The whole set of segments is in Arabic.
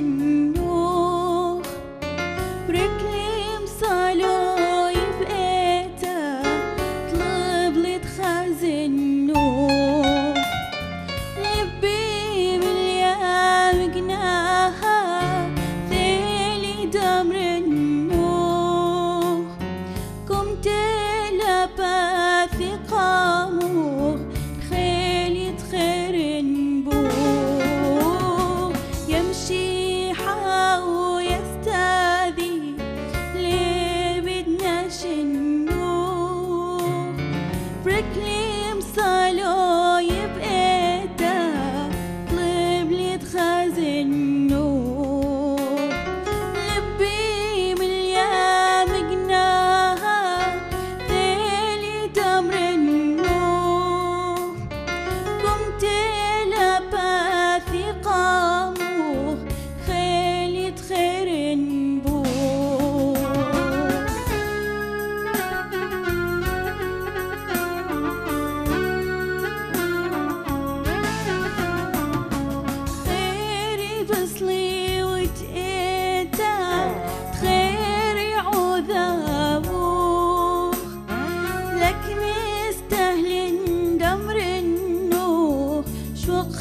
النوخ بركلم صالوي بقيتا طلب لي تخزن نوخ لبي باليام جناها ثيلي دمر النوخ كمت لباثي قاموخ خيلي تخيرن بوخ يمشي حاو يستاذي ليه بدناش النوخ بركلي مصالو يبقيتا طلب لي تخازن نوخ لبي مليام جناها ثيلي دمر النوخ قمت لباثي قاموخ خيلي تخيرن بوخ خيري بصلي وتقيتا تخيري عذابوخ لك مستهلن دمر النوخ شوق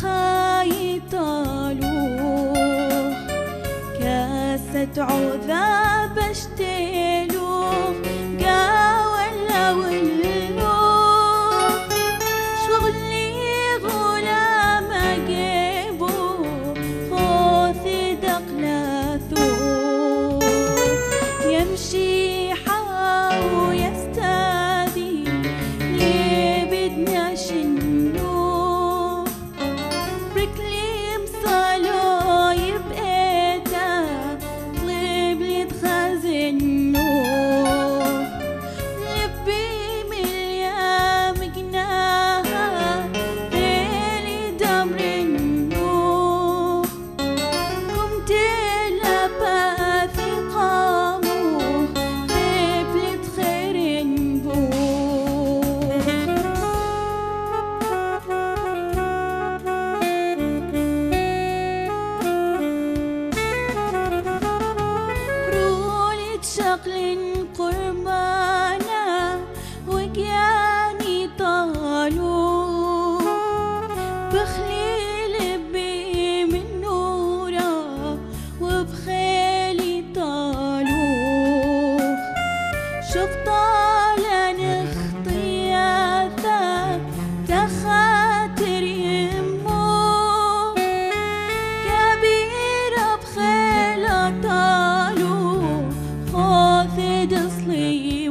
خايطالوخ كاسة عذاب اشتيلوخ قاولا واللوخ شغلي غلام اجيبو خوثي دقلاثوخ يمشي حاو يستاذي ليه بدناش النوخ بركلي مصالو يبقيتا طلب لي تخزن نوخ لبي مليام جناها ثيلي دمر النوخ قمت لباثي قاموخ خيب لي تخيرن بوخ رولي تشقلن قربانا وقياني طالوخ بخلي لبي من نورا وبخيلي طالوخ شوف طالن اختياثا تخاطر يموخ كبيرة بخيلة طالوخ خوثي دصلي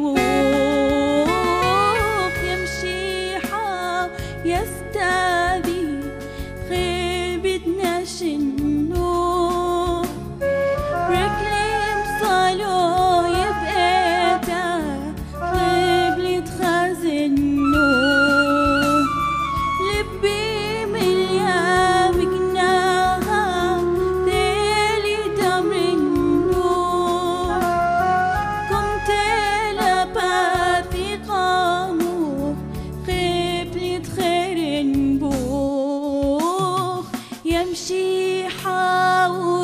ووخ يمشي حاو يستاذي خير بدناش النوخ بركلي مصالو يبقيتا طلب لي تخازن نوخ لبي مليام جناها ثيلي دمر النوخ قمت لباثي قاموخ خيب لي تخيرن بوخ يمشي حاو